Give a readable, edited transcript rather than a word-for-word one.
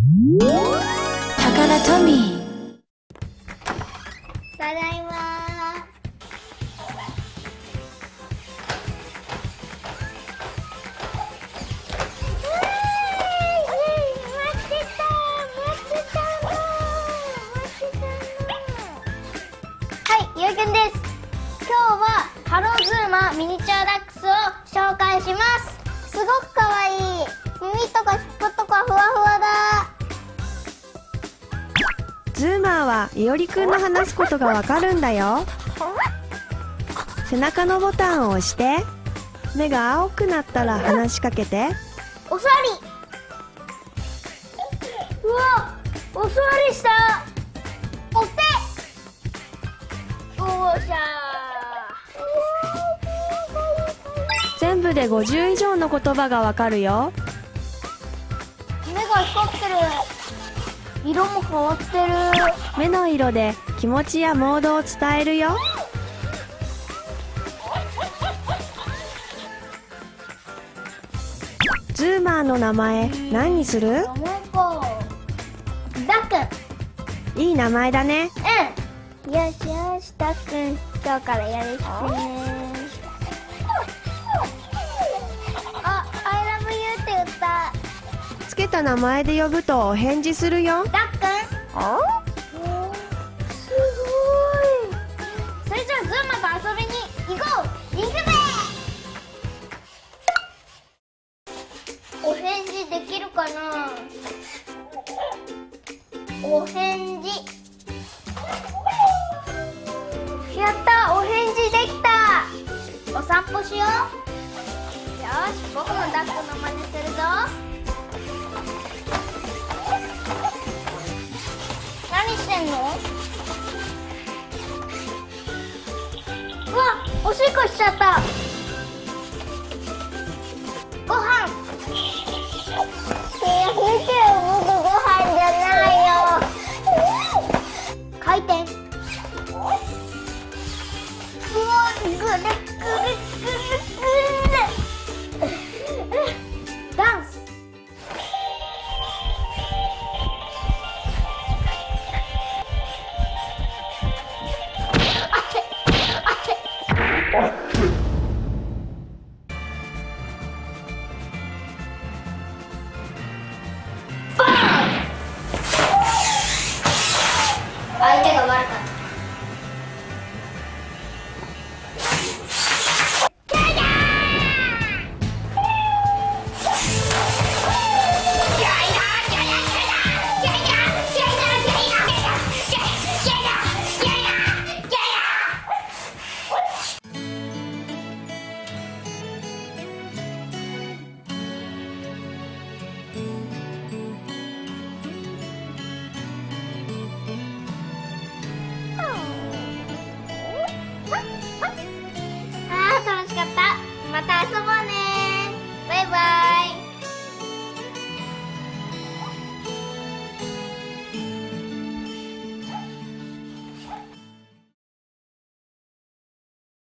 タカラトミー。 ただいまはい、ゆうきゅんです。今日はハローズーマミニチュアダックスを紹介します。すごくかわいい。耳とか尻尾とかふわふわだ。 ズーマーはいおりくんの話すことがわかるんだよ。背中のボタンを押して目が青くなったら話しかけて。 お座り。うわ、お座りした。お手。おーしゃー。 全部で50以上の言葉がわかるよ。 目が光ってる。色も変わってる。 目の色で気持ちやモードを伝えるよ。ズーマーの名前何にする？ 名前か。ダックン。 いい名前だね。 うん。よしよし、ダックン。今日からやるしてね。あ、I love you って言った。 つけた名前で呼ぶとお返事するよ。 ダックン。おー、すごい。それじゃあズーマと遊びに行こう。行くぜ。お返事できるかな。お返事。やった、お返事できた。お散歩しよう。よし、僕もダックの真似するぞ。何してんの？うわ、おしっこしちゃった。